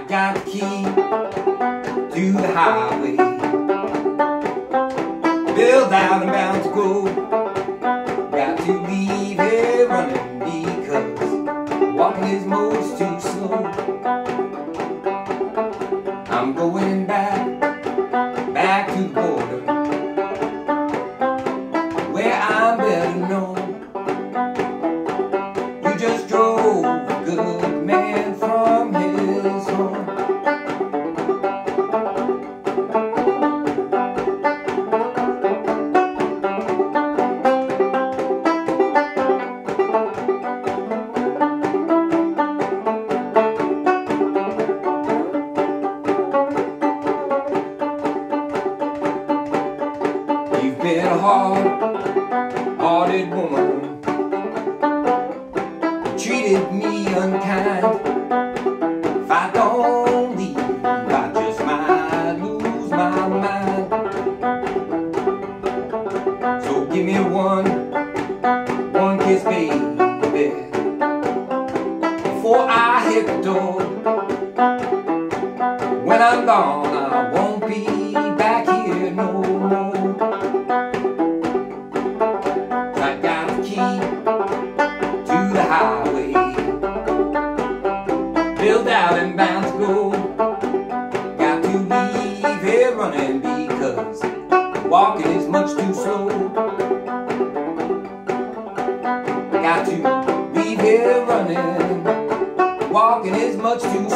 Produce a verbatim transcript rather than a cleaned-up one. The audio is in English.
got the key to the highway, built out and bound to go. Got to leave here running because walking is most too slow. I'm going back, back to the border, where I'm better known. You just drove a good man from his home. You've been a hard-hearted woman, treated me unkind. If I don't leave, I just might lose my mind. So give me one, one kiss, baby, before I hit the door. When I'm gone, I won't be back here no more. I got the key to the highway, built out and bound to go. Got to leave here running because walking is much too slow. Got to leave here running, walking is much too slow.